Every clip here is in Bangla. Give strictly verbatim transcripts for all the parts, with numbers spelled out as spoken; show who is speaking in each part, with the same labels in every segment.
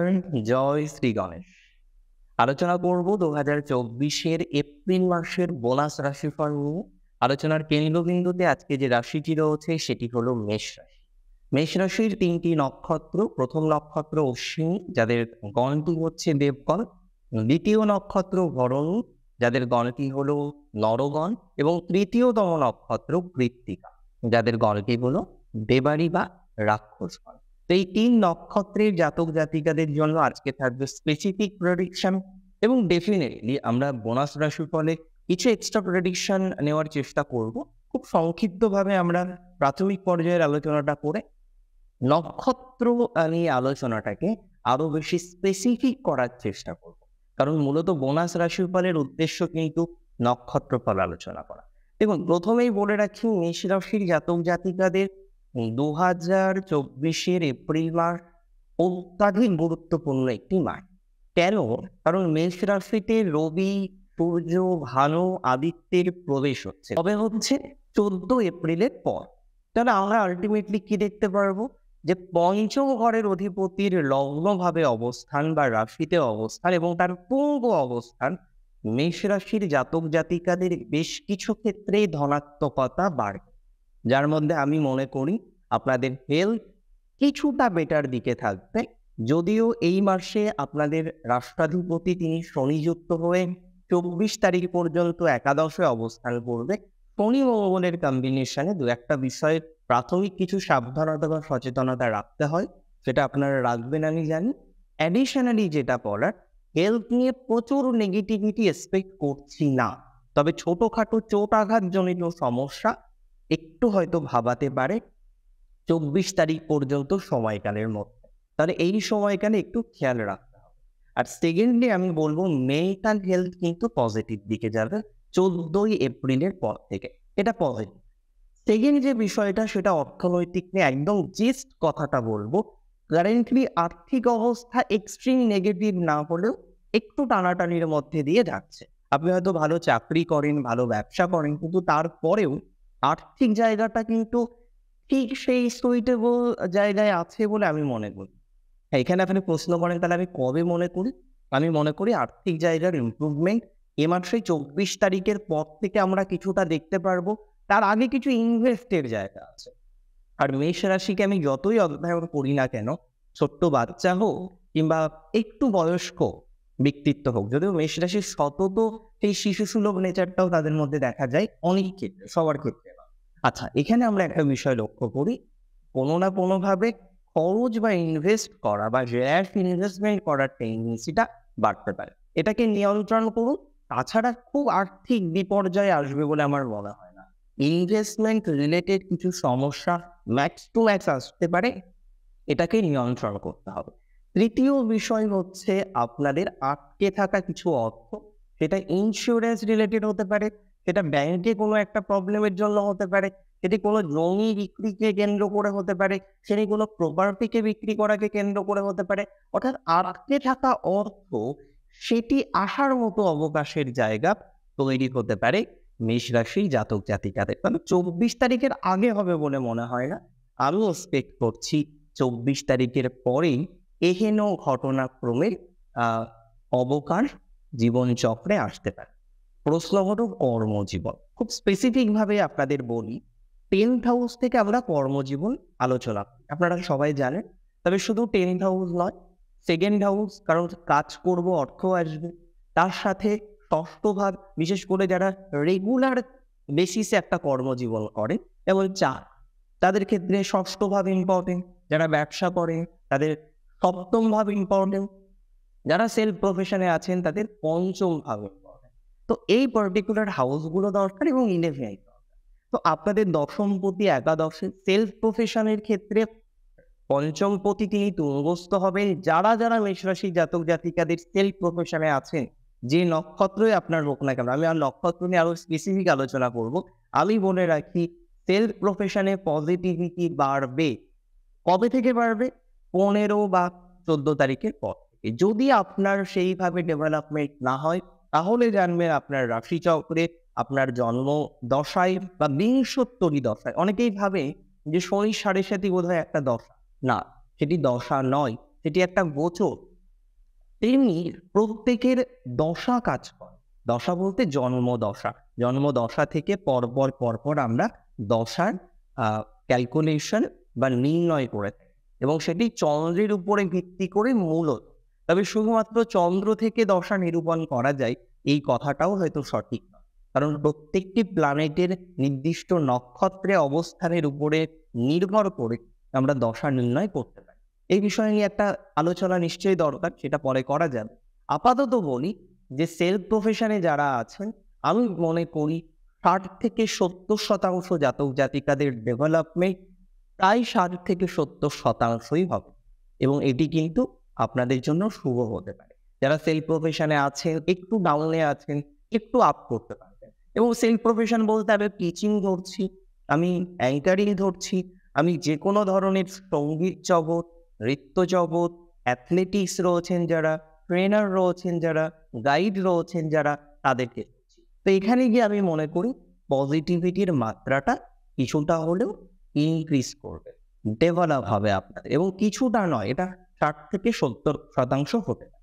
Speaker 1: নমস্কার, জয় শ্রী গণেশ। আলোচনা করব দু হাজার চব্বিশের এপ্রিল মাসের বোনাস রাশিফল নিয়ে। আলোচনার কেন্দ্রবিন্দুতে আজকে যে রাশিটি রয়েছে সেটি হলো মেষ রাশি। মেষ রাশির তিনটি নক্ষত্র, প্রথম নক্ষত্র অশ্বিনী, যাদের গণটি হচ্ছে দেবগণ। দ্বিতীয় নক্ষত্র ভরণী, যাদের গণটি হলো নরগণ, এবং তৃতীয়তম নক্ষত্র কৃত্তিকা, যাদের গণটি হলো দেবারি বা রাক্ষসগণ। তো এই তিন নক্ষত্রের জাতক জাতিকাদের জন্য আজকে থাকবে স্পেসিফিক প্রেডিকশন, এবং ডেফিনেটলি আমরা বোনাস রাশিফলে কিছু এক্সট্রা প্রেডিকশন নেওয়ার চেষ্টা করব। খুব সংক্ষিপ্তভাবে আমরা প্রাথমিক পর্যায়ের আলোচনাটা করে নক্ষত্র নিয়ে আলোচনাটাকে আরো বেশি স্পেসিফিক করার চেষ্টা করব, কারণ মূলত বোনাস রাশিফলের উদ্দেশ্য কিন্তু নক্ষত্র ফল আলোচনা করা। দেখুন, প্রথমেই বলে রাখি, মেষ রাশির জাতক জাতিকাদের দু হাজার চব্বিশের এপ্রিল মাস অত্যাধিক গুরুত্বপূর্ণ একটি মাস। কেন? কারণ মেষ রাশিতে রবি, সূর্য, ভানু, আদিত্যের প্রবেশ হচ্ছে। তবে হচ্ছে চোদ্দ এপ্রিলের পর। তাহলে আমরা আলটিমেটলি কি দেখতে পারবো? যে পঞ্চম ঘরের অধিপতির লগ্নভাবে অবস্থান বা রাশিতে অবস্থান এবং তার পূর্ব অবস্থান মেষ রাশির জাতক জাতিকাদের বেশ কিছু ক্ষেত্রেই ধনাত্মকতা বাড়বে, যার মধ্যে আমি মনে করি আপনাদের হেলথ কিছুটা বেটার দিকে থাকবে। যদিও এই মাসে আপনাদের রাষ্ট্রাধিপতি তিনি শনিযুক্ত হয়ে চব্বিশ তারিখ পর্যন্ত একাদশে অবস্থান করবে। শনি মঙ্গলের কম্বিনেশনে দু একটা বিষয়ে প্রাথমিক কিছু সাবধানতা বা সচেতনতা রাখতে হয়, সেটা আপনারা রাখবেন আমি জানি। অ্যাডিশনালি যেটা বলার, হেলথ নিয়ে প্রচুর নেগেটিভিটি এক্সপেক্ট করছি না, তবে ছোটখাটো চোট আঘাতজনিত সমস্যা একটু হয়তো ভাবাতে পারে চব্বিশ তারিখ পর্যন্ত সময়কালের মধ্যে। তাহলে এই সময়কালে একটু খেয়াল রাখতে হবে। আর সেকেন্ডলি আমি বলবো মেন্টাল হেলথ কিন্তু পজিটিভ দিকে যাবে চোদ্দই এপ্রিলের পর থেকে, এটা পজিটিভ। সেকেন্ড যে বিষয়টা সেটা অর্থনৈতিক নিয়ে একদম জিস্ট কথাটা বলবো। কারেন্টলি আর্থিক অবস্থা এক্সট্রিম নেগেটিভ না হলেও একটু টানাটানির মধ্যে দিয়ে যাচ্ছে। আপনি হয়তো ভালো চাকরি করেন, ভালো ব্যবসা করেন, কিন্তু তারপরেও আর্থিক জায়গাটা কিন্তু ঠিক সেই সুইটেবল জায়গায় আছে বলে আমি মনে করি। হ্যাঁ, এখানে আপনি প্রশ্ন করেন তাহলে আমি কবে মনে করি? আমি মনে করি আর্থিক জায়গার ইমপ্রুভমেন্ট এ মাসে চব্বিশ তারিখের পর থেকে আমরা কিছুটা দেখতে পারবো। তার আগে কিছু ইনভেস্টের জায়গা আছে। আর মেষ রাশিকে আমি যতই অধ্যয়ন করি না কেন, ছোট্ট বাচ্চা হোক কিংবা একটু বয়স্ক ব্যক্তিত্ব হোক, যদিও মেষ রাশির সতত সেই শিশু সুলভ নেচারটাও তাদের মধ্যে দেখা যায় অনেক ক্ষেত্রে, সবার ক্ষেত্রে না। আচ্ছা, এখানে আমরা একটা বিষয় লক্ষ্য করি, কোনো না কোনোভাবে খরচ বা ইনভেস্ট করা বা র্যাশ ইনভেস্টমেন্ট করার টেন্ডেন্সিটা বাড়তে পারে। এটাকে নিয়ন্ত্রণ করুন। তাছাড়া খুব আর্থিক বিপর্যয় আসবে বলে আমার মনে হয় না। ইনভেস্টমেন্ট রিলেটেড কিছু সমস্যা ম্যাক্স টু ম্যাক্স আসতে পারে, এটাকে নিয়ন্ত্রণ করতে হবে। তৃতীয় বিষয় হচ্ছে আপনাদের আটকে থাকা কিছু অর্থ, সেটা ইন্স্যুরেন্স রিলেটেড হতে পারে, সেটা ব্যাংকে কোনো একটা প্রবলেমের জন্য হতে পারে, সেটি কোনো জমি বিক্রিকে কেন্দ্র করে হতে পারে, সেটি কোনো প্রপার্টিকে বিক্রি করাকে কেন্দ্র করে হতে পারে। অর্থাৎ আটকে থাকা অর্থ সেটি আসার মতো অবকাশের জায়গা তৈরি হতে পারে মেষ রাশির জাতক জাতিকাদের। তবে চব্বিশ তারিখের আগে হবে বলে মনে হয় না। আমি এক্সপেক্ট করছি চব্বিশ তারিখের পরেই এহেন ঘটনাক্রমের আহ অবকাশ জীবনচক্রে আসতে পারে। প্রশ্ন হলো কর্মজীবন। খুব স্পেসিফিক ভাবে আপনাদের বলি, টেন্থ হাউস থেকে আমরা কর্মজীবন আলোচনা করি, আপনারা সবাই জানেন। তবে শুধু টেন্থ হাউস নয়, সেকেন্ড হাউস, কারণ কাজ করব অর্থ আসবে। তার সাথে ষষ্ঠ ভাব, বিশেষ করে যারা রেগুলার বেসিসে একটা কর্মজীবন করে, যেমন চা, তাদের ক্ষেত্রে ষষ্ঠ ভাব ইম্পর্টেন্ট। যারা ব্যবসা করেন তাদের সপ্তম ভাব ইম্পর্টেন্ট। যারা সেলফ প্রফেশনে আছেন তাদের পঞ্চম ভাব ইম্পর্টেন্ট। তো এই পার্টিকুলার হাউসগুলো দরকার এবং ইলেভেন দরকার। তো আপনাদের দশমপতি একাদশে সেলফ প্রফেশনের ক্ষেত্রে পঞ্চমপতি তিনি তুঙ্গস্থ হবেন। যারা যারা মেষ রাশি জাতক জাতিকাদের সেলফ প্রফেশনে আছেন, যে নক্ষত্রই আপনার হোক না কেন, আমি আর নক্ষত্র নিয়ে আরো স্পেসিফিক আলোচনা করব। আমি বলে রাখি, সেলফ প্রফেশনে পজিটিভিটি বাড়বে। কবে থেকে বাড়বে? পনেরো বা চোদ্দ তারিখের পর থেকে। যদি আপনার সেইভাবে ডেভেলপমেন্ট না হয়, তাহলে জানবেন আপনার রাশিচক্রে, আপনার জন্ম দশায় বা বিংশোত্তরী দশায়। অনেকেই ভাবে যে শনি সাড়ে সাতি বোধ হয় একটা দশা। না, সেটি দশা নয়, সেটি একটা গোচর। তেমনি প্রত্যেকের দশা কাজ করে। দশা বলতে জন্ম দশা, জন্ম দশা থেকে পরপর পরপর আমরা দশার ক্যালকুলেশন বা নির্ণয় করে থাকি এবং সেটি চন্দ্রের উপরে ভিত্তি করে মূলত। তবে শুধুমাত্র চন্দ্র থেকে দশা নিরূপণ করা যায় এই কথাটাও হয়তো সঠিক নয়, কারণ প্রত্যেকটি প্ল্যানেটের নির্দিষ্ট নক্ষত্রে অবস্থানের উপরে নির্ভর করে আমরা দশা নির্ণয় করতে পারি। এই বিষয় নিয়ে একটা আলোচনা নিশ্চয়ই দরকার, সেটা পরে করা যাবে। আপাতত বলি যে সেলফ প্রফেশনে যারা আছেন, আমি মনে করি ষাট থেকে সত্তর শতাংশ জাতক জাতিকাদের ডেভেলপমেন্ট প্রায় ষাট থেকে সত্তর শতাংশই হবে এবং এটি কিন্তু আপনাদের জন্য শুভ হতে পারে। যারা সেলফ প্রফেশনে আছেন, একটু ডাউনে আছেন, একটু আপ করতে পারবেন। এবং সেলফ প্রফেশন বলতে আমি টিচিং ধরছি, আমি অ্যাঙ্কারিং ধরছি, আমি যে কোনো ধরনের সঙ্গীত জগৎ, নৃত্য জগৎ, অ্যাথলেটিক্স রয়েছেন যারা, ট্রেনার রয়েছেন যারা, গাইড রয়েছেন যারা, তাদেরকে ধরছি। তো এখানে গিয়ে আমি মনে করি পজিটিভিটির মাত্রাটা কিছুটা হলেও ইনক্রিজ করবে, ডেভেলপ হবে আপনাদের, এবং কিছুটা নয়, এটা ষাট থেকে সত্তর শতাংশ হতে পারে।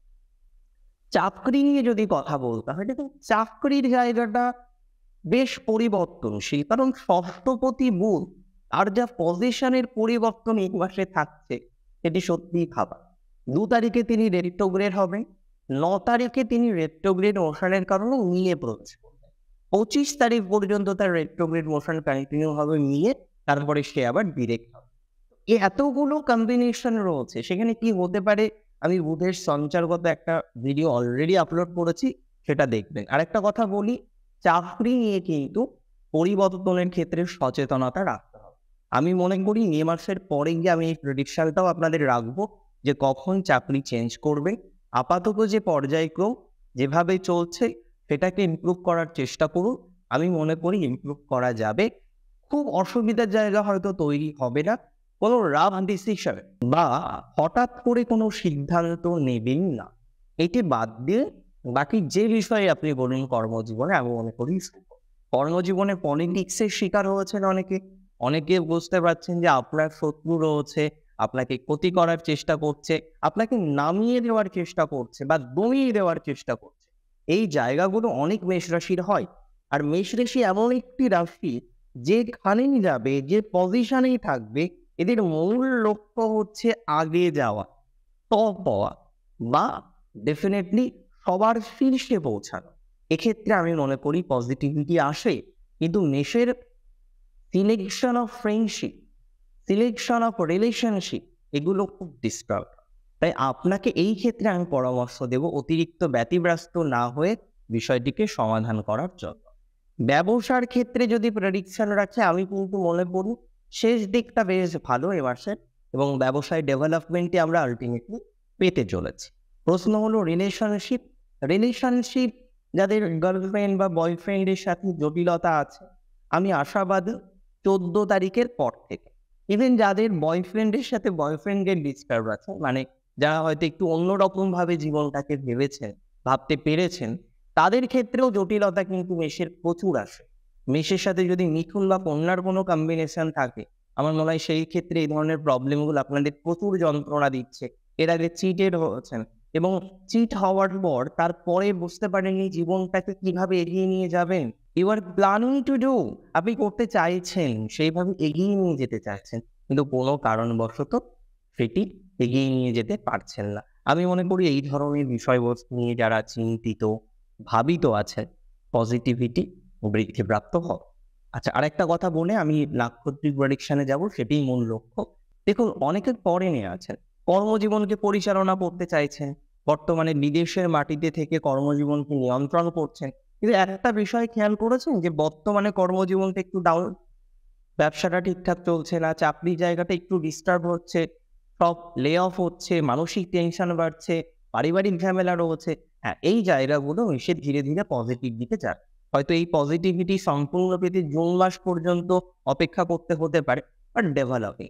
Speaker 1: চাকরি নিয়ে যদি কথা বলতে হয়, দেখুন চাকরির জায়গাটা বেশ পরিবর্তনশীল, কারণ ষষ্ঠপতি বুধ আর যা পজিশনের পরিবর্তন এই মাসে থাকছে সেটি সত্যিই ভাবা। দু তারিখে তিনি রেট্রোগ্রেড হবেন, ন তারিখে তিনি রেট্রোগ্রেড মোশনের কারণে নিয়ে প্রবেশ করবেন, পঁচিশ তারিখ পর্যন্ত তার রেট্রোগ্রেড মোশন কন্টিনিউ হবে নিয়ে, তারপরে সে আবার ডিরেক্ট হবে। এতগুলো কম্বিনেশন রয়েছে, সেখানে কি হতে পারে আমি বুধের সঞ্চারগত একটা ভিডিও অলরেডি আপলোড করেছি, সেটা দেখবেন। আরেকটা কথা বলি, চাকরি নিয়ে কিন্তু পরিবর্তনের ক্ষেত্রে সচেতনতা রাখতে হবে। আমি মনে করি মে মাসের পরে গিয়ে আমি এই প্রেডিকশনটাও আপনাদের রাখবো যে কখন চাকরি চেঞ্জ করবে। আপাতত যে পর্যায়ক্রম যেভাবে চলছে সেটাকে ইমপ্রুভ করার চেষ্টা করুন, আমি মনে করি ইমপ্রুভ করা যাবে। খুব অসুবিধার জায়গা হয়তো তৈরি হবে না, কোনো রাফ ডিসিশন বা হঠাৎ করে কোনো সিদ্ধান্ত নেবেন না। এটি বাদ দিয়ে বাকি যে বিষয়ে আপনি বলুন কর্মজীবনে, আমি মনে করি কর্মজীবনে পলিটিক্সের শিকার হয়েছেন অনেকে, অনেকে বুঝতে পারছেন যে আপনার শত্রু রয়েছে, আপনাকে ক্ষতি করার চেষ্টা করছে, আপনাকে নামিয়ে দেওয়ার চেষ্টা করছে বা দমিয়ে দেওয়ার চেষ্টা করছে। এই জায়গাগুলো অনেক মেষ রাশির হয়। আর মেষ রাশি এমন একটি রাশি যেখানেই যাবে, যে পজিশনেই থাকবে, এদের মূল লক্ষ্য হচ্ছে আগে যাওয়া, টপ হওয়া বা ডেফিনেটলি সবার শীর্ষে পৌঁছানো। এক্ষেত্রে আমি মনে করি পজিটিভিটি আসে, কিন্তু মেষের selection of friendship, selection of relationship এগুলো খুব ডিস্টার্ব। তাই আপনাকে এই ক্ষেত্রে আমি পরামর্শ দেব অতিরিক্ত ব্যতিব্যস্ত না হয়ে বিষয়টিকে সমাধান করার জন্য। ব্যবসার ক্ষেত্রে যদি প্রেডিকশন রাখে, আমি কিন্তু মনে করি শেষ দিকটা বেশ ভালো এ মাসের, এবং ব্যবসায় ডেভেলপমেন্টে আমরা আলটিমেটলি পেতে চলেছি। প্রশ্ন হলো রিলেশনশিপ। রিলেশনশিপ যাদের গার্লফ্রেন্ড বা বয়ফ্রেন্ডের সাথে জটিলতা আছে, আমি আশাবাদী চোদ্দ তারিখের পর থেকে। ইভেন যাদের বয়ফ্রেন্ডের সাথে বয়ফ্রেন্ডের ডিস্টার্ব আছে, মানে যারা হয়তো একটু অন্যরকম ভাবে জীবনটাকে ভেবেছেন, ভাবতে পেরেছেন, তাদের ক্ষেত্রেও জটিলতা কিন্তু মেষের প্রচুর আসে। মেষের সাথে যদি মিথুন বা কন্যার কোনো কম্বিনেশন থাকে, আমার মনে হয় সেই ক্ষেত্রে এই ধরনের প্রবলেমগুলো আপনাদের প্রচুর যন্ত্রণা দিচ্ছে। এর আগে চিটেড হয়েছেন এবং চিট হওয়ার পর তারপরে বুঝতে পারেননি জীবনটাকে কিভাবে এগিয়ে নিয়ে যাবেন। You are planning to do, আপনি করতে চাইছেন, সেইভাবে এগিয়ে নিয়ে যেতে চাইছেন, কিন্তু কোনো কারণবশত সেটি এগিয়ে নিয়ে যেতে পারছেন না। আমি মনে করি এই ধরনের বিষয়বস্তু নিয়ে যারা চিন্তিত, ভাবিত আছেন, পজিটিভিটি বৃদ্ধিপ্রাপ্ত হবে। আচ্ছা, আরেকটা কথা বলে আমি নাক্ষত্রিক প্রেডিকশনে যাব, সেটাই মূল লক্ষ্য। দেখুন, অনেকে পরে নিয়ে আছেন, কর্মজীবনকে পরিচালনা করতে চাইছেন, বর্তমানে বিদেশের মাটিতে থেকে কর্মজীবনকে নিয়ন্ত্রণ করছেন, কিন্তু একটা বিষয় খেয়াল করেছেন যে বর্তমানে কর্মজীবনটা একটু ডাউন, ব্যবসাটা ঠিকঠাক চলছে না, চাকরির জায়গাটা একটু ডিস্টার্ব হচ্ছে, সব লে অফ হচ্ছে, মানসিক টেনশন বাড়ছে, পারিবারিক ঝামেলা রয়েছে। হ্যাঁ, এই জায়গাগুলো এসে ধীরে ধীরে পজিটিভ দিকে যাক। হয়তো এই পজিটিভিটি সম্পূর্ণ পেতে জুন মাস পর্যন্ত অপেক্ষা করতে হতে পারে, বাট ডেভেলপিং।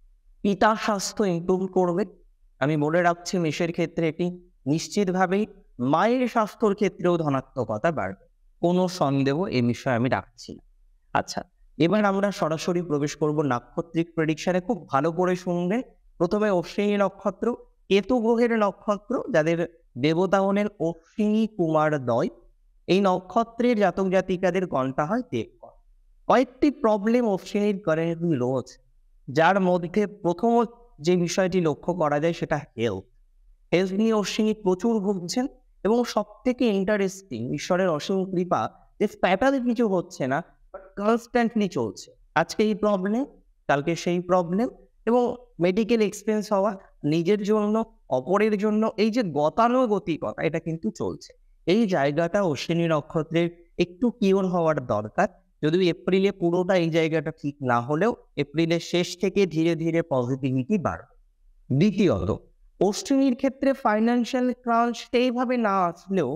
Speaker 1: পিতার স্বাস্থ্য ইমপ্রুভ করবে, আমি বলে রাখছি মেষের ক্ষেত্রে এটি নিশ্চিতভাবেই। মায়ের স্বাস্থ্যর ক্ষেত্রেও ধনাত্মকতা বাড়বে, কোনো সন্দেহ এ বিষয়ে আমি রাখছি না। আচ্ছা, এবার আমরা সরাসরি প্রবেশ করব নাক্ষত্রিক প্রেডিকশনে। খুব ভালো করে শুনবেন। প্রথমে অশ্বিনী নক্ষত্র, কেতু গ্রহের নক্ষত্র, যাদের দেবতা হলেন অশ্বিনী কুমার দয়। এই নক্ষত্রের জাতক জাতিকাদের গণটা হয় দেবগণ। কয়েকটি প্রবলেম অশ্বিনীর কারেন্টলি রয়েছে, যার মধ্যে প্রথম যে বিষয়টি লক্ষ্য করা যায় সেটা হেলথ। হেলথ নিয়ে অশ্বিনী প্রচুর ভুগছেন এবং সব থেকে ইন্টারেস্টিং ঈশ্বরের অসীম কৃপা যে প্যাটার্ন কিছু হচ্ছে না, বাট কনস্ট্যান্টলি চলছে। আজকে এই প্রবলেম, কালকে সেই প্রবলেম, এবং মেডিকেল এক্সপেন্স হওয়া, নিজের জন্য অপরের জন্য, এই যে গতানুগতিকতা এটা কিন্তু চলছে। এই জায়গাটা অশ্বিনী নক্ষত্রের একটু কিওর হওয়ার দরকার। যদিও এপ্রিলে পুরোটা এই জায়গাটা ঠিক না হলেও এপ্রিলের শেষ থেকে ধীরে ধীরে পজিটিভিটি বাড়বে। দ্বিতীয়ত, অশ্বিনীর ক্ষেত্রে ফাইন্যান্সিয়াল ক্রাঞ্চ এইভাবে না আসলেও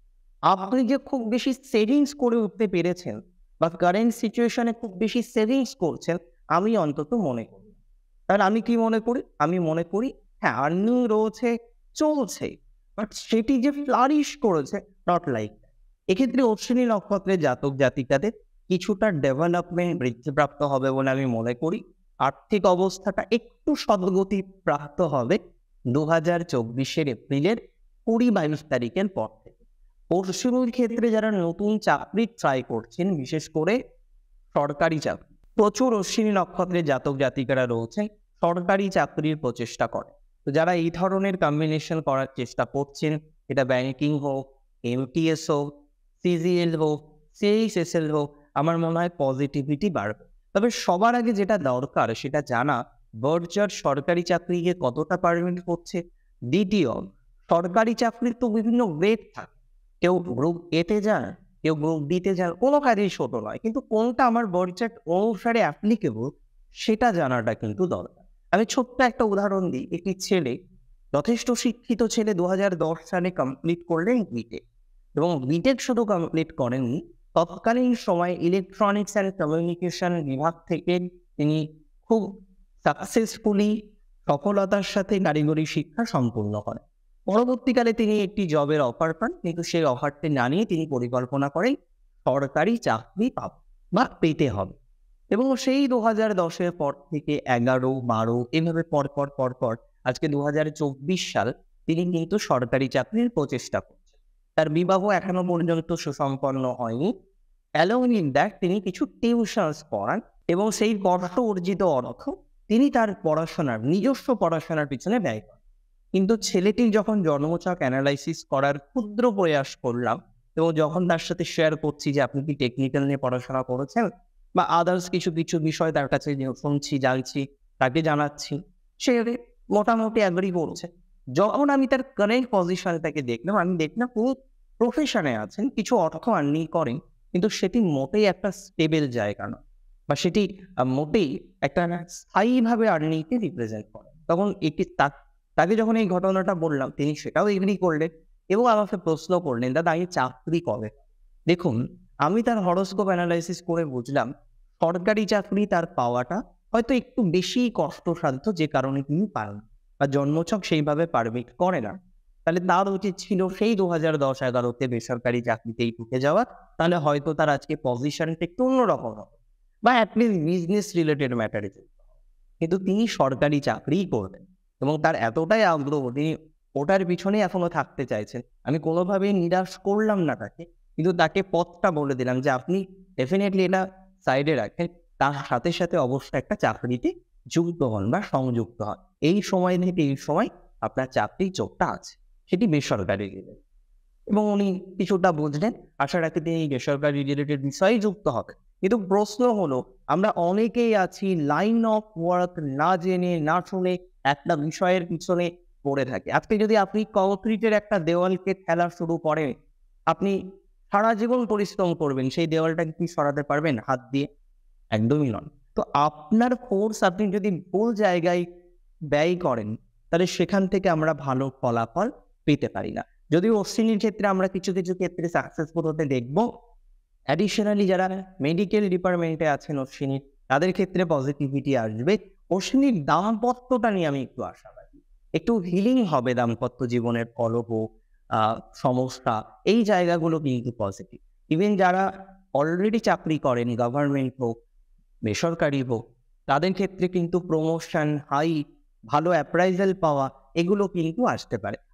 Speaker 1: আপনি যে খুব বেশি সেভিংস করে উঠতে পেরেছেন বা কারেন্ট সিচুয়েশনে খুব বেশি সেভিংস করছেন, আমি অন্তত মনে করি। তাহলে আমি কি মনে করি? আমি মনে করি হ্যাঁ, আর্নিং রয়েছে, চলছে, বাট সেটি যে ফ্লারিশ করেছে, নট লাইক দ্যাট। এক্ষেত্রে অশ্বিনী নক্ষত্রের জাতক জাতিকাদের কিছুটা ডেভেলপমেন্ট বৃদ্ধিপ্রাপ্ত হবে বলে আমি মনে করি। আর্থিক অবস্থাটা একটু সদ্গতি প্রাপ্ত হবে দু হাজার চব্বিশের এপ্রিলের কুড়ি বাইশ তারিখের পর থেকে। অশ্বিনীর ক্ষেত্রে যারা নতুন চাকরি ট্রাই করছেন, বিশেষ করে সরকারি চাকরি, প্রচুর অশ্বিনী নক্ষত্রের জাতক জাতিকারা রয়েছে সরকারি চাকরির প্রচেষ্টা করে। তো যারা এই ধরনের কম্বিনেশন করার চেষ্টা করছেন, এটা ব্যাংকিং হোক, এমটিএস হোক, সিজিএল হোক, সিএইচএসএল হোক, আমার মনে হয় পজিটিভিটি বাড়বে। তবে সবার আগে যেটা দরকার সেটা জানা, বর্জার সরকারি চাকরিকে কতটা পারমিট করছে। দ্বিতীয়, সরকারি চাকরির তো বিভিন্ন গ্রেড থাকে, কেউ গ্রুপ এতে যান, কেউ গ্রুপ দিতে যান, কোনো কাজেই ছোট নয়, কিন্তু কোনটা আমার বাজেট অনুসারে অ্যাপ্লিকেবল সেটা জানাটা কিন্তু দরকার। আমি ছোট্ট একটা উদাহরণ দিই। একটি ছেলে, যথেষ্ট শিক্ষিত ছেলে, দু হাজার দশ সালে কমপ্লিট করলেন বিটেক, এবং বিটেক শুধু কমপ্লিট করেননি, তৎকালীন সময়ে ইলেকট্রনিক্স অ্যান্ড কমিউনিকেশন বিভাগ থেকে তিনি খুব সাকসেসফুলি সফলতার সাথে কারিগরি শিক্ষা সম্পূর্ণ করেন। পরবর্তীকালে তিনি একটি জবের অফার পান, কিন্তু সেই অফারটি না নিয়ে তিনি পরিকল্পনা করেন সরকারি চাকরি পাব বা পেতে হবে, এবং সেই দু হাজার দশের পর থেকে এগারো বারো এভাবে পর পর পর পর আজকে দু হাজার চব্বিশ সাল, তিনি কিন্তু সরকারি চাকরির প্রচেষ্টা করছেন। তার বিবাহ এখনো পর্যন্ত সুসম্পন্ন হয়নি। অ্যালং ইন দ্যাট তিনি কিছু টিউশনস পড়ান, এবং সেই কষ্ট অর্জিত অর্থ তিনি তার পড়াশোনার, নিজস্ব পড়াশোনার পিছনে ব্যয় করেন। কিন্তু ছেলেটির যখন জন্মছক অ্যানালাইসিস করার ক্ষুদ্র প্রয়াস করলাম, এবং যখন তার সাথে শেয়ার করছি যে আপনি কি টেকনিক্যাল নিয়ে পড়াশোনা করেছেন বা আদার্স কিছু কিছু বিষয় তার কাছে শুনছি, জানছি, তাকে জানাচ্ছি, সে মোটামুটি অ্যাগ্রি করছে। যখন আমি তার কারেন্ট পজিশনটাকে দেখলাম, আমি দেখলাম পুরো প্রফেশনে আছেন, কিছু অর্থ আর্নিং করেন, কিন্তু সেটি মোটেই একটা স্টেবল জায়গা নয়, বা সেটি মোটেই একটা স্থায়ীভাবে আর্নিংকে রিপ্রেজেন্ট করে। তখন এটি তাকে যখন এই ঘটনাটা বললাম, তিনি সেটাও এগ্রি করলেন এবং আমাকে প্রশ্ন করলেন, দাদা আমি চাকরি কবে? দেখুন, আমি তার হরোস্কোপ অ্যানালাইসিস করে বুঝলাম সরকারি চাকরি তার পাওয়াটা হয়তো একটু বেশি কষ্টসাধ্য, যে কারণে তিনি পান বা জন্মছক সেইভাবে পারমিট করে না। তাহলে তার উচিত ছিল সেই দু হাজার দশ এগারোতে বেসরকারি চাকরিতেই ঢুকে যাওয়া, তাহলে হয়তো তার আজকে পজিশনটা একটু অন্যরকম হবে, বা অ্যাটলিস্ট বিজনেস রিলেটেড ম্যাটারে। কিন্তু তিনি সরকারি চাকরিই করবেন এবং তার এতটাই আগ্রহ, তিনি ওটার পিছনে এখনো থাকতে চাইছেন। আমি কোনোভাবেই নিরাশ করলাম না তাকে, কিন্তু তাকে পথটা বলে দিলাম যে আপনি ডেফিনেটলি এটা সাইডে রাখেন, তার সাথে সাথে অবশ্যই একটা চাকরিতে যুক্ত হন বা সংযুক্ত হন। এই সময় থেকে এই সময় আপনার চাকরির চোখটা আছে, সেটি বেসরকারি রিলেটেড। এবং উনি কিছুটা বুঝলেন, আশা রাখি তিনি বেসরকারি রিলেটেড বিষয়ে যুক্ত হবেন। কিন্তু প্রশ্ন হলো, আমরা অনেকেই আছি লাইন অফ ওয়ার্ক না জেনে না শুনে একটা বিষয়ের পিছনে পড়ে থাকি। আজকে যদি আপনি কংক্রিটের একটা দেওয়ালকে ঠেলা শুরু করেন, আপনি সারা জীবন পরিশ্রম করবেন, সেই দেওয়ালটাকে কি সরাতে পারবেন হাত দিয়ে? একদমই নয়। তো আপনার ফোর্স আপনি যদি ভুল জায়গায় ব্যয় করেন, তাহলে সেখান থেকে আমরা ভালো ফলাফল পেতে পারি না। যদিও অশ্বিনীর ক্ষেত্রে আমরা কিছু কিছু ক্ষেত্রে সাকসেসফুল হতে দেখবো। অ্যাডিশনালি যারা মেডিকেল ডিপার্টমেন্টে আছেন অশ্বিনীর, তাদের ক্ষেত্রে পজিটিভিটি আসবে। অশ্বিনীর দাম্পত্যটা নিয়ে আমি একটু আশাবাদী, একটু হিলিং হবে দাম্পত্য জীবনের কলহ, আহ সমস্যা, এই জায়গাগুলো কিন্তু পজিটিভ। ইভেন যারা অলরেডি চাকরি করেন, গভর্নমেন্ট হোক বেসরকারি হোক, তাদের ক্ষেত্রে কিন্তু প্রমোশন, হাই, ভালো অ্যাপ্রাইজাল পাওয়া, এগুলো কিন্তু আসতে পারে।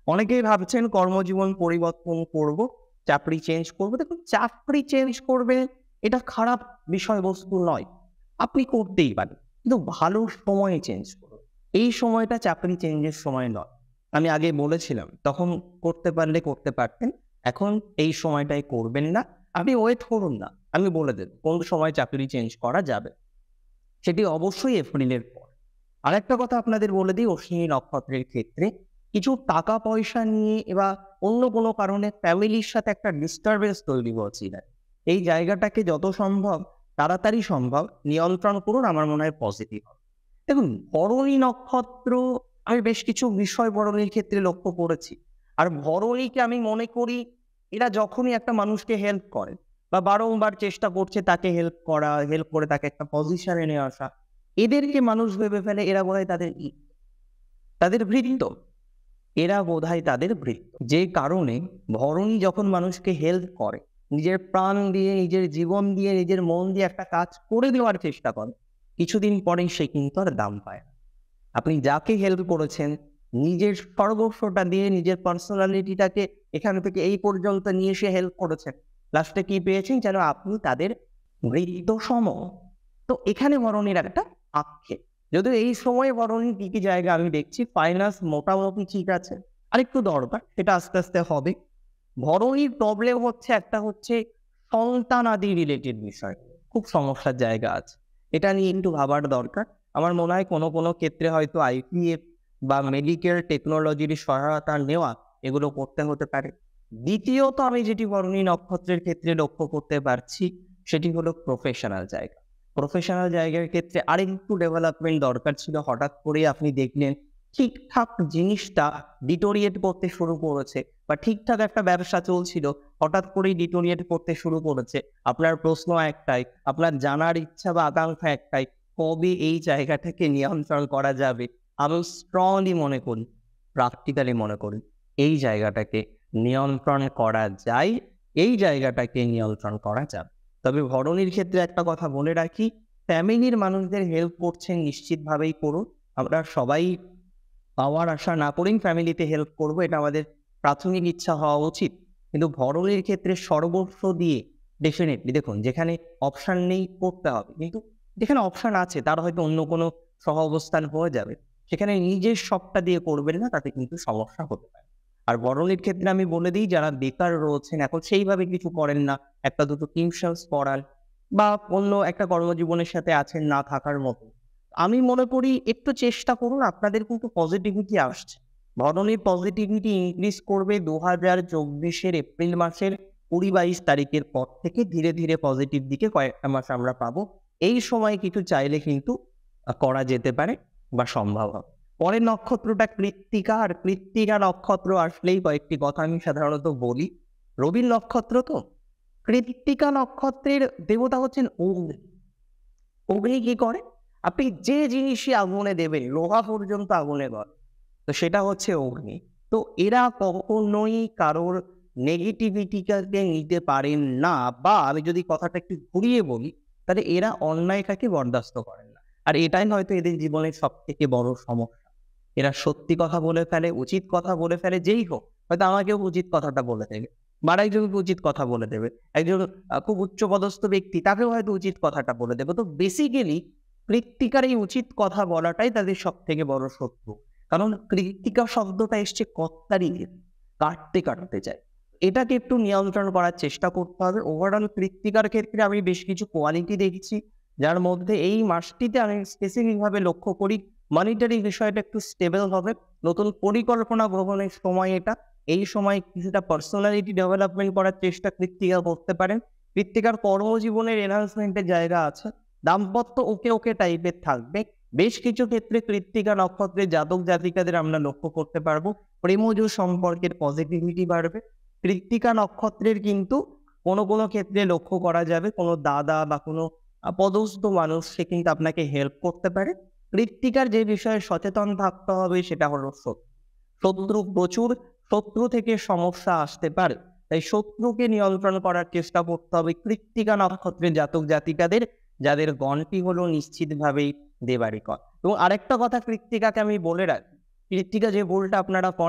Speaker 1: অনেকেই ভাবছেন কর্মজীবন পরিবর্তন করব, চাকরি চেঞ্জ করব। দেখুন, চাকরি চেঞ্জ করবে এটা খারাপ বিষয়বস্তু নয়, আপনি করতেই পারেন, কিন্তু ভালো সময়ে চেঞ্জ করুন। এই সময়টা চাকরি চেঞ্জের সময় নয়। আমি আগে বলেছিলাম, তখন করতে পারলে করতে পারতেন, এখন এই সময়টাই করবেন না। আপনি ওয়েট করুন না, আমি বলে দেব কোন সময় চাকরি চেঞ্জ করা যাবে, সেটি অবশ্যই এপ্রিলের পর। আরেকটা কথা আপনাদের বলে দিই, অশ্বিনী নক্ষত্রের ক্ষেত্রে কিছু টাকা পয়সা নিয়ে বা অন্য কোনো কারণে ফ্যামিলির সাথে একটা ডিস্টারবেন্স তৈরি হচ্ছিল, এই জায়গাটাকে যত সম্ভব তাড়াতাড়ি সম্ভব নিয়ন্ত্রণ করুন, আমার মনে হয় পজিটিভ হবে। দেখুন, ভরণী নক্ষত্র আমি বেশ কিছু বিষয় ভরণীর ক্ষেত্রে লক্ষ্য করেছি। আর ভরণীকে আমি মনে করি এরা যখনই একটা মানুষকে হেল্প করে বা বারংবার চেষ্টা করছে তাকে হেল্প করা, হেল্প করে তাকে একটা পজিশনে নিয়ে আসা, এদেরকে মানুষ ভেবে ফেলে এরা বোধহয় তাদের ই তাদের ভৃত্য, এরা বোধহয় তাদের ভৃত্য। যে কারণে ভরণী যখন মানুষকে হেল্প করে, নিজের প্রাণ দিয়ে, নিজের জীবন দিয়ে, নিজের মন দিয়ে একটা কাজ করে দেওয়ার চেষ্টা করে, কিছুদিন পরেই সে কিন্তু আর দাম পায় না। আপনি যাকে হেল্প করেছেন, নিজের সর্বস্বটা দিয়ে, নিজের পার্সোনালিটিটাকে এখান থেকে এই পর্যন্ত নিয়ে এসে হেল্প করেছেন, লাস্টে কি পেয়েছেন যেন আপনি তাদের ভৃত্য সম। তো এখানে ভরণীর একটা আক্ষেপ। যদিও এই সময়ে ভরণীর কি কি জায়গা আমি দেখছি, ফাইন্যান্স মোটামুটি ঠিক আছে, আরেকটু দরকার, সেটা আস্তে আস্তে হবে। ভরণীর প্রবলেম হচ্ছে একটা, হচ্ছে সন্তানাদি রিলেটেড বিষয়, খুব সমস্যার জায়গা আছে, এটা নিয়ে একটু ভাবার দরকার। আমার মনে হয় কোনো কোনো ক্ষেত্রে হয়তো আইভিএফ বা মেডিকেল টেকনোলজির সহায়তা নেওয়া, এগুলো করতে হতে পারে। দ্বিতীয়ত আমি যেটি ভরণী নক্ষত্রের ক্ষেত্রে লক্ষ্য করতে পারছি, সেটি হলো প্রফেশনাল জায়গা। প্রফেশনাল জায়গার ক্ষেত্রে আরেকটু ডেভেলপমেন্ট দরকার ছিল। হঠাৎ করে আপনি দেখলেন ঠিকঠাক জিনিসটা ডিটোরিয়েট করতে শুরু করেছে, বা ঠিকঠাক একটা ব্যবসা চলছিল, হঠাৎ করেই ডিটোরিয়েট করতে শুরু করেছে। আপনার প্রশ্ন একটাই, আপনার জানার ইচ্ছা বা আকাঙ্ক্ষা একটাই, কবে এই জায়গাটাকে নিয়ন্ত্রণ করা যাবে? আমি স্ট্রংলি মনে করি, প্র্যাকটিক্যালি মনে করি, এই জায়গাটাকে নিয়ন্ত্রণ করা যায়, এই জায়গাটাকে নিয়ন্ত্রণ করা যাবে। তবে ভরণীর ক্ষেত্রে একটা কথা বলে রাখি, ফ্যামিলির মানুষদের হেল্প করছেন নিশ্চিতভাবেই করুন। আমরা সবাই পাওয়ার আশা না করেই ফ্যামিলিতে হেল্প করবো, এটা আমাদের প্রাথমিক ইচ্ছা হওয়া উচিত। কিন্তু ভরণীর ক্ষেত্রে সর্বস্ব দিয়ে ডেফিনেটলি দেখুন, যেখানে অপশান নেই করতে হবে, কিন্তু যেখানে অপশান আছে তার হয়তো অন্য কোনো সহ অবস্থান হয়ে যাবে, সেখানে নিজের সবটা দিয়ে করবেন না, তাতে কিন্তু সমস্যা হতে পারে। আর ভরণীর ক্ষেত্রে আমি বলে দিই, যারা বেকার রয়েছেন, এখন সেইভাবে কিছু করেন না, একটা দুটো টিউশনস পড়ান বা অন্য একটা কর্মজীবনের সাথে আছেন না থাকার মতো, আমি মনে করি একটু চেষ্টা করুন, আপনাদের কিন্তু পজিটিভিটি আসছে। ভরণীর পজিটিভিটি ইনক্রিজ করবে দু হাজার চব্বিশের এপ্রিল মাসের কুড়ি বাইশ তারিখের পর থেকে, ধীরে ধীরে পজিটিভ দিকে কয়েকটা মাস আমরা পাবো। এই সময় কিছু চাইলে কিন্তু করা যেতে পারে বা সম্ভব হবে। পরের নক্ষত্রটা কৃত্তিকা, আর কৃত্তিকা নক্ষত্র আসলেই কয়েকটি কথা আমি সাধারণত বলি। রবির নক্ষত্র তো, কৃত্তিকা নক্ষত্রের দেবতা হচ্ছেন অগ্নি। অগ্নি কি করে? আপনি যে জিনিসই আগুনে দেবেন, লোহা পর্যন্ত আগুনে গলে, তো সেটা হচ্ছে অগ্নি। তো এরা কখনোই কারোর নেগেটিভিটিটাকে নিতে পারেন না, বা আমি যদি কথাটা একটু ঘুরিয়ে বলি, তাহলে এরা অন্যায়টাকে বরদাস্ত করেন না। আর এটাই হয়তো এদের জীবনের সব থেকে বড় সমস্যা। এরা সত্যি কথা বলে ফেলে, উচিত কথা বলে ফেলে, যেই হোক, হয়তো আমাকেও উচিত কথাটা বলে দেবে, বা একজনকে উচিত কথা বলে দেবে, একজন খুব উচ্চপদস্থ ব্যক্তি, তাকেও হয়তো উচিত কথাটা বলে দেবে। তো বেসিক্যালি কৃত্তিকার এই উচিত কথা বলাটাই তাদের সব থেকে বড় শত্রু। কারণ কৃত্তিকা শব্দটা এসছে কর্তারি, কাটতে কাটতে চায়, এটাকে একটু নিয়ন্ত্রণ করার চেষ্টা করতে হবে। ওভারঅল কৃত্তিকার ক্ষেত্রে আমি বেশ কিছু কোয়ালিটি দেখছি, যার মধ্যে এই মাসটিতে আমি স্পেসিফিক ভাবে লক্ষ্য করি মনিটারি বিষয়টা একটু স্টেবল হবে, নতুন পরিকল্পনা গ্রহণের সময় এটা। এই সময় কিছুটা পার্সোনালিটি ডেভেলপমেন্ট করার চেষ্টা কৃত্তিকা করতে পারেন। কৃত্তিকার কর্মজীবনের এনহান্সমেন্টের জায়গা আছে। দাম্পত্য ওকে ওকে টাইপের থাকবে। বেশ কিছু ক্ষেত্রে কৃত্তিকা নক্ষত্রের জাতক জাতিকাদের আমরা লক্ষ্য করতে পারবো প্রেমজ সম্পর্কের পজিটিভিটি বাড়বে। কৃত্তিকা নক্ষত্রের কিন্তু কোনো কোনো ক্ষেত্রে লক্ষ্য করা যাবে কোনো দাদা বা কোনো পদস্থ মানুষ, সে কিন্তু আপনাকে হেল্প করতে পারে। কৃত্তিকার যে বিষয়ে সচেতন থাকতে হবে সেটা হলো শত্রু। শত্রু প্রচুর, শত্রু থেকে সমস্যা আসতে পারে, তাই শত্রুকে নিয়ন্ত্রণ করার চেষ্টা করতে হবে কৃত্তিকা নক্ষত্রের জাতক জাতিকাদের, যাদের গণটি হলো নিশ্চিতভাবেই দেবারিকর। এবং আরেকটা কথা কৃত্তিকাকে আমি বলে রাখি, কৃত্তিকা যে ভুলটা আপনারা করেন,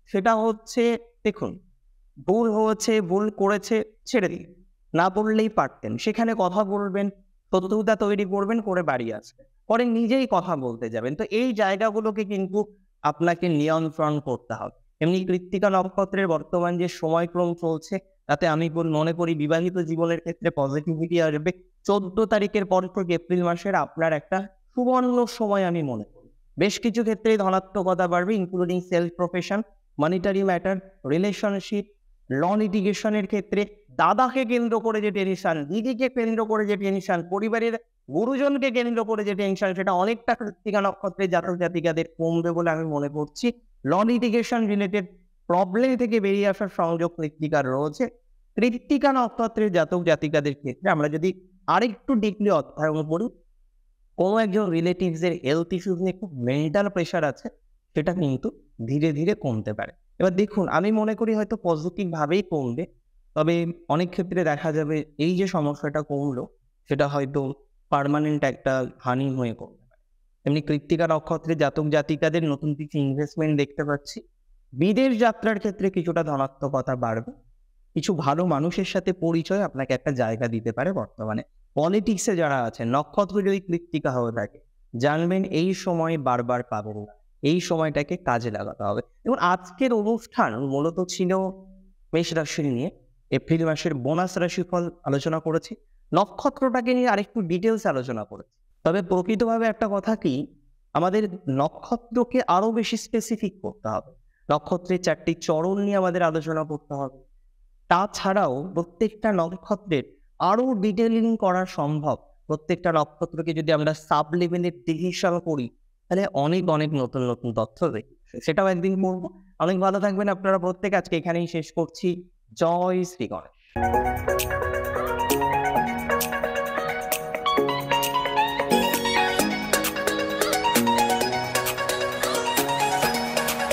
Speaker 1: সেটা হচ্ছে, দেখুন, ভুল হয়েছে, ভুল করেছে, ছেড়ে দিন। না বললেই পারতেন। সেখানে কথা বলবেন, শত্রুতা তৈরি করবেন, করে বাড়ি আসবেন। পরে নিজেই কথা বলতে যাবেন। তো এই জায়গাগুলোকে কিন্তু আপনাকে নিয়ন্ত্রণ করতে হবে। এমনি কৃত্তিকা নক্ষত্রের বর্তমান যে সময়ক্রম চলছে, তাতে আমি বল মনে করি বিবাহিত জীবনের ক্ষেত্রে পজিটিভিটি আসবে। চৌদ্দ তারিখের পর থেকে এপ্রিল মাসের আপনার একটা সুবর্ণ সময় আমি মনে করি। বেশ কিছু ক্ষেত্রেই ধনাত্মকতা বাড়বে, including self profession, monetary matter, relationship, law লিটিগেশনের ক্ষেত্রে, দাদাকে কেন্দ্র করে যে টেনশন, দিদিকে কেন্দ্র করে যে টেনশন, পরিবারের গুরুজনকে কেন্দ্র করে যে টেনশন, সেটা অনেকটা কৃত্তিকা নক্ষত্রের জাতক জাতিকাদের কমবে বলে আমি মনে করছি। ল লিটিগেশন রিলেটেড প্রবলেম থেকে বেরিয়ে আসার সংযোগ কৃত্তিকার রয়েছে। কৃত্তিকা নক্ষত্রের জাতক জাতিকাদের ক্ষেত্রে আমরা যদি আরেকটু ডিপলি অধ্যয়ন করি, কোনো একজন রিলেটিভস এর হেলথ ইস্যুস নিয়ে খুব মেন্টাল প্রেশার আছে, সেটা কিন্তু ধীরে ধীরে কমতে পারে। এবার দেখুন, আমি মনে করি হয়তো পজিটিভ ভাবেই কমবে, তবে অনেক ক্ষেত্রে দেখা যাবে এই যে সমস্যাটা কমলো, সেটা হয়তো পার্মানেন্ট একটা হানি হয়ে কমতে পারে। এমনি কৃত্তিকা নক্ষত্রের জাতক জাতিকাদের নতুন কিছু ইনভেস্টমেন্ট দেখতে পাচ্ছি। বিদেশ যাত্রার ক্ষেত্রে কিছুটা ধনাত্মকতা বাড়বে। কিছু ভালো মানুষের সাথে পরিচয় আপনাকে একটা জায়গা দিতে পারে বর্তমানে। পলিটিক্সে যারা আছেন, নক্ষত্র যদি কৃত্তিকা হয়ে থাকে, জানবেন এই সময় বারবার পাবেন না। এই সময়টাকে কাজে লাগাতে হবে। এবং আজকের অনুষ্ঠান মূলত ছিল মেষ রাশি নিয়ে। এপ্রিল মাসের বোনাস রাশিফল আলোচনা করেছি। নক্ষত্রটাকে নিয়ে আরেকটু ডিটেলস আলোচনা করেছি। তবে প্রকৃতভাবে একটা কথা কি, আমাদের নক্ষত্রকে আরো বেশি স্পেসিফিক করতে হবে। নক্ষত্রের চারটি চরণ নিয়ে আমাদের আলোচনা করতে হবে। তাছাড়াও প্রত্যেকটা নক্ষত্রের আরো ডিটেলিং করা সম্ভব। প্রত্যেকটা নক্ষত্রকে যদি আমরা সাব লেভেলে ডিভিশন করি, তাহলে অনেক অনেক নতুন নতুন তথ্য দেখি, সেটাও একদিন করবো। অনেক ভালো থাকবেন আপনারা প্রত্যেকে। আজকে এখানেই শেষ করছি। জয় শ্রী গণেশ।